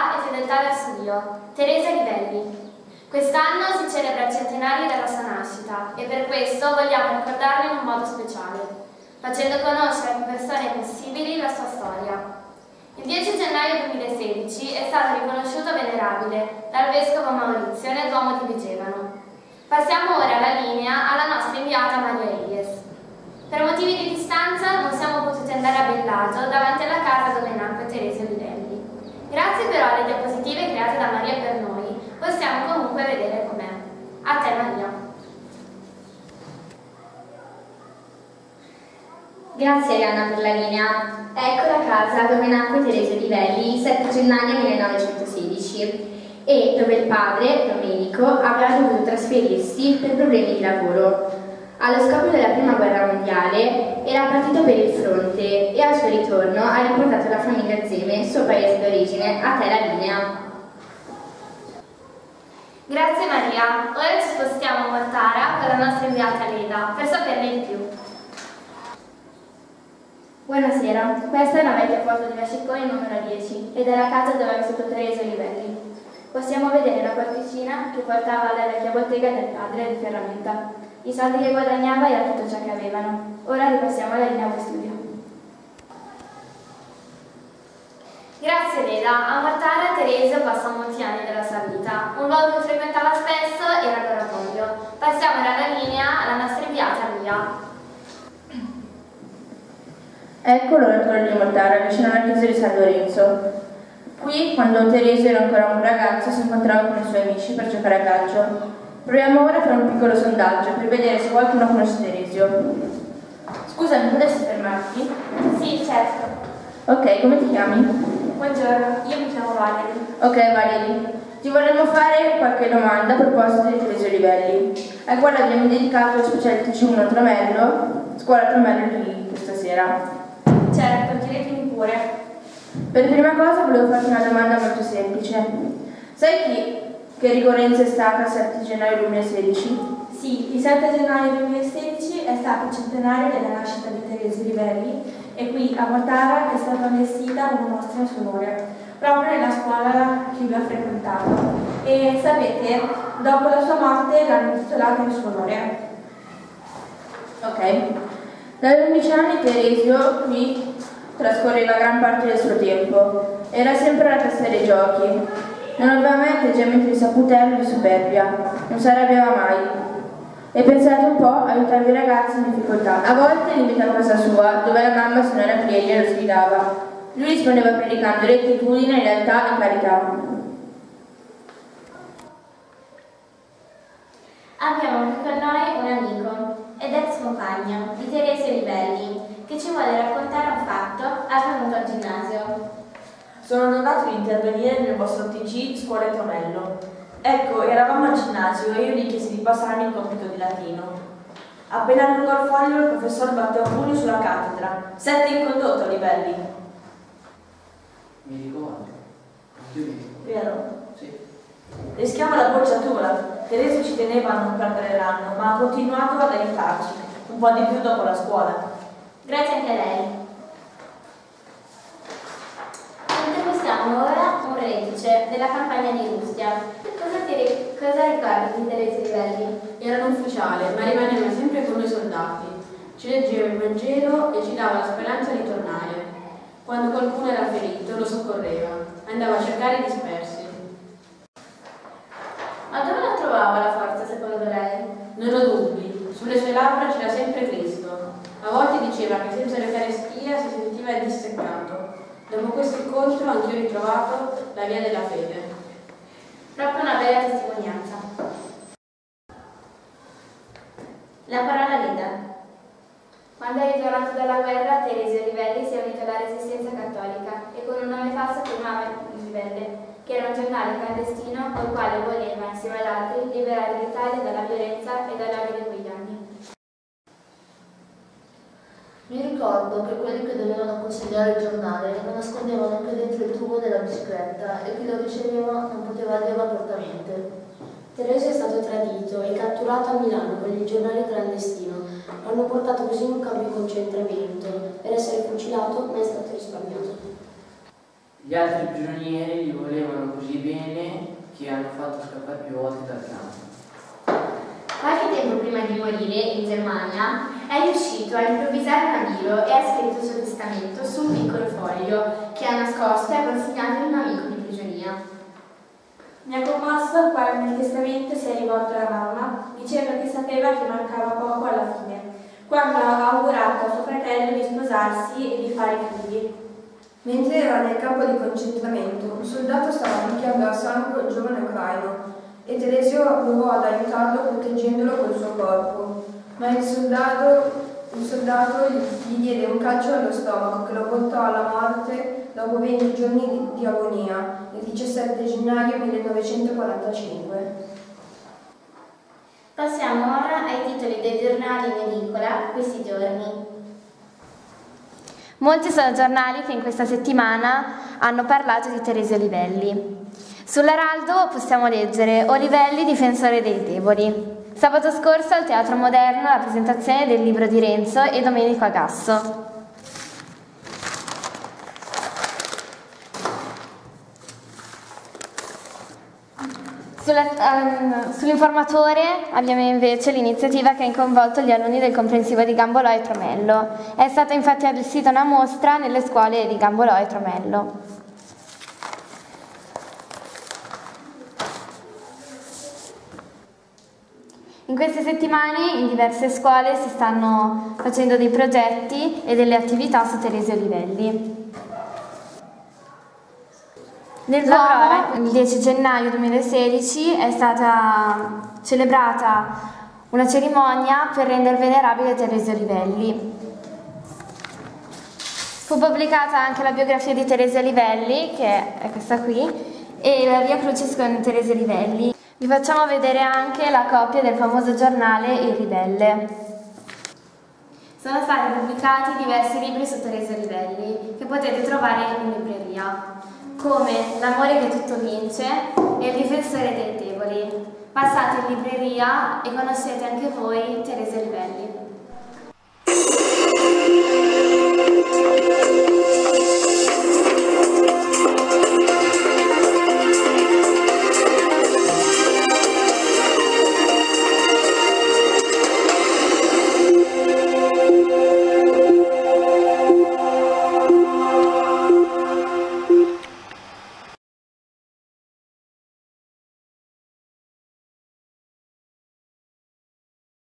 santità e fedeltà verso Dio, Teresa Livelli. Quest'anno si celebra il centenario della sua nascita e per questo vogliamo ricordarla in un modo speciale, facendo conoscere a più persone possibili la sua storia. Il 10 gennaio 2016 è stato riconosciuto venerabile dal Vescovo Maurizio nel Duomo di Vigevano. Passiamo ora la linea alla nostra inviata Maria Elies. Per motivi di distanza non siamo potuti andare a Bellagio davanti alla casa dove nacque Teresa Livelli. Grazie però alle diapositive create da Maria per noi, possiamo comunque vedere com'è. A te Maria. Grazie Arianna per la linea. Ecco la casa dove nacque Teresa Livelli il 7 gennaio 1916 e dove il padre, Domenico, aveva dovuto trasferirsi per problemi di lavoro. Allo scoppio della Prima Guerra Mondiale era partito per il fronte e al suo ritorno ha riportato la famiglia Zeme, suo paese d'origine. A te la linea. Grazie Maria. Ora ci spostiamo a Mortara con la nostra inviata Leda per saperne di più. Buonasera, questa è una vecchia foto di Vascicconi numero 10 ed è la casa dove ha vissuto Teresa Livelli. Possiamo vedere la porticina che portava alla vecchia bottega del padre di ferramenta. I soldi che guadagnava era tutto ciò che avevano. Ora ripassiamo la linea allo studio. Grazie Leda. A Mortara Teresa passò molti anni della sua vita. Un luogo che frequentava spesso era l'oratorio. Passiamo ora la linea alla nostra inviata Lia. Ecco l'oratorio di Mortara, vicino alla chiesa di San Lorenzo. Qui, quando Teresa era ancora un ragazzo, si incontrava con i suoi amici per giocare a calcio. Proviamo ora a fare un piccolo sondaggio per vedere se qualcuno conosce Teresio. Scusami, potresti fermarti? Sì, certo. Ok, come ti chiami? Buongiorno, io mi chiamo Valerie. Ok, Valerie. Ti vorremmo fare qualche domanda a proposito di Teresa Livelli, al quale abbiamo dedicato lo speciale TG1 Tramello, scuola Tramello di questa sera. Certo, chiedetemi pure. Per prima cosa volevo farti una domanda molto semplice. Sai che ricorrenza è stata il 7 gennaio 2016? Sì, il 7 gennaio 2016 è stato il centenario della nascita di Teresa Livelli e qui a Mortara è stata allestita una mostra in suo onore, proprio nella scuola che lui ha frequentato. E sapete, dopo la sua morte l'hanno intitolata in suo onore. Ok. Da 11 anni Teresio qui trascorreva gran parte del suo tempo. Era sempre alla testa dei giochi. Non aveva mai atteggiamento di saputello o di superbia. Non si arrabbiava mai. E pensate un po', aiutava i ragazzi in difficoltà. A volte li invitava a casa sua, dove la mamma, se non era figlia, lo sfidava. Lui rispondeva predicando rettitudine, lealtà e carità. Abbiamo qui con noi un amico ed ex compagno di Teresa Livelli che ci vuole raccontare un fatto avvenuto al ginnasio. Sono onorato di intervenire nel vostro TG Scuola Tramello. Ecco, eravamo al ginnasio e io gli chiesi di passarmi il compito di latino. Appena allungò il foglio, il professor batté un pugno sulla cattedra. 7 in condotta, Livelli. Mi ricordo. Anch'io mi ricordo. Vero? Sì. Rischiamo la bocciatura. Teresa ci teneva a non perdere l'anno, ma ha continuato ad aiutarci, un po' di più dopo la scuola. Grazie anche a lei. Intervistiamo ora un reduce della campagna di Rustia. Cosa ricordi di Teresa Livelli? Era un ufficiale, ma rimaneva sempre con noi soldati. Ci leggeva il Vangelo e ci dava la speranza di tornare. Quando qualcuno era ferito, lo soccorreva. Andava a cercare i dispersi. Ma dove la trovava la forza secondo lei? Non ho dubbi. Sulle sue labbra c'era sempre Cristo. A volte diceva che senza l'Eucaristia si sentiva distaccato. Dopo questo incontro anch'io ho ritrovato la via della fede. Proprio una bella testimonianza. La parola Leda. Quando è ritornato dalla guerra, Teresa Livelli si è unito alla Resistenza Cattolica e con un nome falso firmava il Libelle, che era un giornale clandestino col quale voleva, insieme ad altri, liberare l'Italia dalla violenza e dall'odio di quegli anni. Mi ricordo che quelli che dovevano consegnare il giornale lo nascondevano anche dentro il tubo della bicicletta e chi lo riceveva non poteva dirlo apertamente. Teresa è stato tradito e catturato a Milano con il giornale clandestino. L'hanno portato così in un campo di concentramento per essere fucilato, ma è stato risparmiato. Gli altri prigionieri gli volevano che hanno fatto scappare più volte dal campo. Qualche tempo prima di morire, in Germania, è riuscito a improvvisare un avvio e ha scritto il suo testamento su un piccolo foglio che ha nascosto e ha consegnato a un amico di prigionia. Mi ha commosso quando nel testamento si è rivolto alla mamma, dicendo che sapeva che mancava poco alla fine, quando ha augurato a suo fratello di sposarsi e di fare figli. Mentre era nel campo di concentramento, un soldato stava picchiando a sangue il giovane ucraino e Teresio provò ad aiutarlo proteggendolo col suo corpo, ma il soldato gli diede un calcio allo stomaco che lo portò alla morte dopo 20 giorni di agonia, il 17 gennaio 1945. Passiamo ora ai titoli dei giornali in edicola questi giorni. Molti sono giornali che in questa settimana hanno parlato di Teresio Olivelli. Sull'Araldo possiamo leggere Olivelli, difensore dei deboli. Sabato scorso al Teatro Moderno la presentazione del libro di Renzo e Domenico Agasso. Sull'Informatore abbiamo invece l'iniziativa che ha coinvolto gli alunni del comprensivo di Gambolò e Tromello. È stata infatti allestita una mostra nelle scuole di Gambolò e Tromello. In queste settimane in diverse scuole si stanno facendo dei progetti e delle attività su Teresio Olivelli. Nel Duomo, il 10 gennaio 2016, è stata celebrata una cerimonia per rendere venerabile Teresio Olivelli. Fu pubblicata anche la biografia di Teresio Olivelli, che è questa qui, e la Via Crucis con Teresio Olivelli. Vi facciamo vedere anche la copia del famoso giornale Il Ribelle. Sono stati pubblicati diversi libri su Teresio Olivelli che potete trovare in libreria, come L'amore che tutto vince e Il difensore dei deboli. Passate in libreria e conoscete anche voi Teresio Olivelli.